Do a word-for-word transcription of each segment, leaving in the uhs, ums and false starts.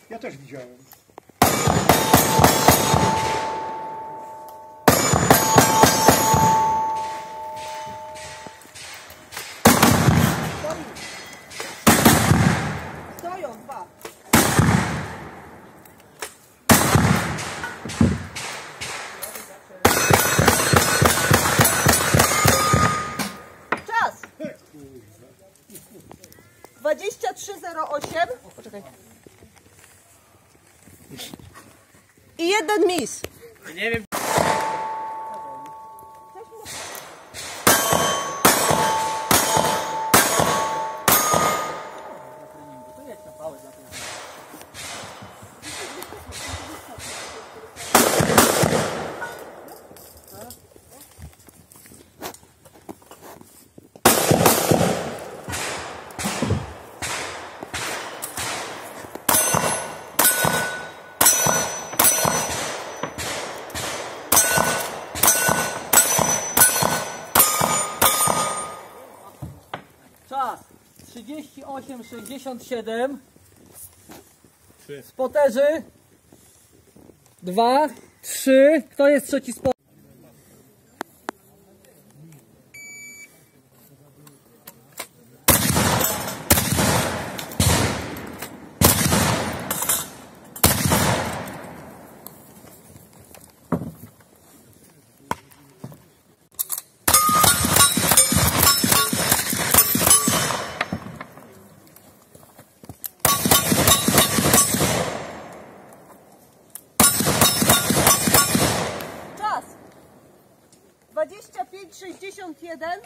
Ja też widziałem. Stoją dwa. Czas! dwadzieścia trzy zero osiem. Poczekaj. I jeden mis. Nie wiem. Czas trzydzieści osiem sześćdziesiąt siedem. Spoterzy dwa, trzy. Kto jest trzeci spot? dwadzieścia pięć sześćdziesiąt jeden.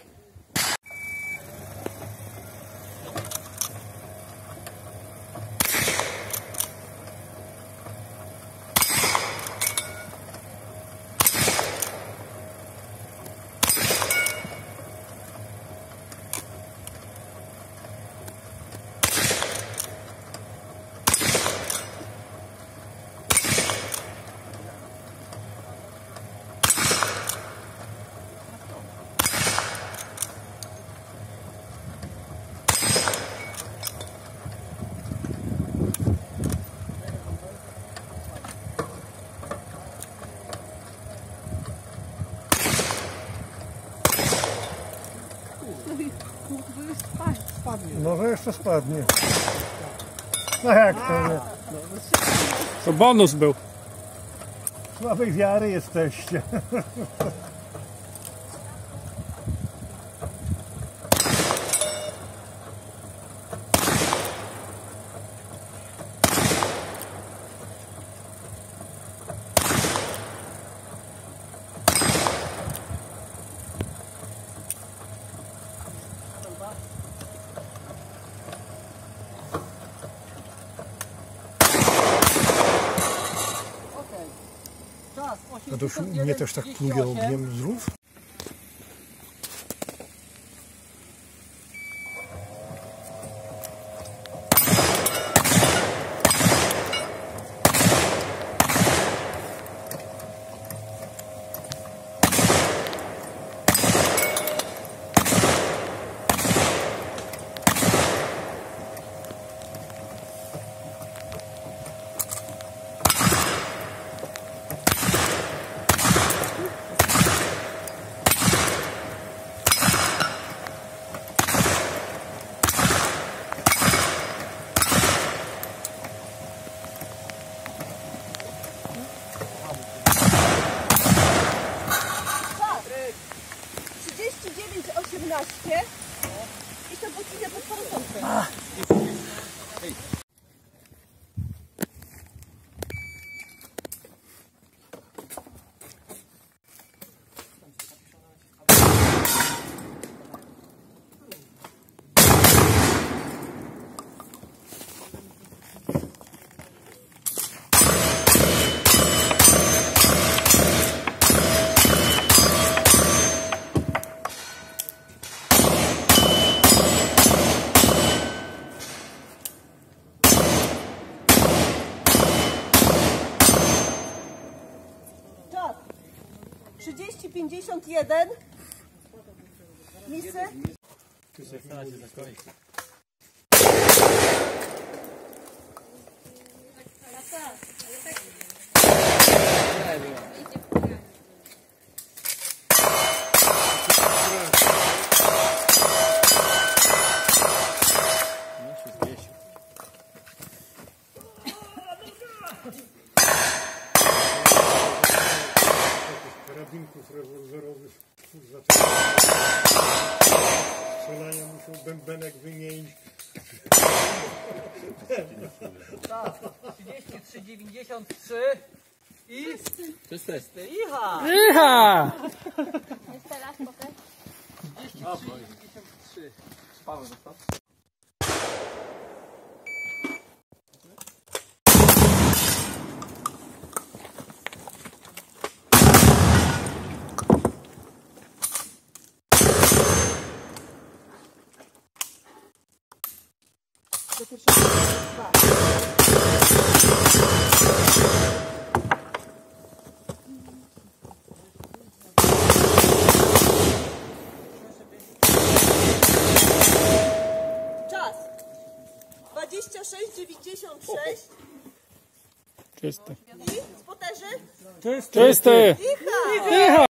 Może jeszcze spadnie. No jak to nie? To bonus był. Słabej wiary jesteście. A to już mnie też tak pluje ogniem z rów? osiemnaście i to bucinę pod parasolkę. trzydzieści pięćdziesiąt jeden. Misy. granatów rewolwerowych. Kurwa, strzelania muszą bębenek wymienić. Tak, trzydzieści trzy dziewięćdziesiąt trzy i... To jest test. Icha! Icha! Jeszcze raz pokaż. trzydzieści trzy dziewięćdziesiąt trzy. Paweł zostaw. Czas. dwadzieścia sześć dziewięćdziesiąt sześć. Czysty. I spoterzy. Czysty! Icha! Icha!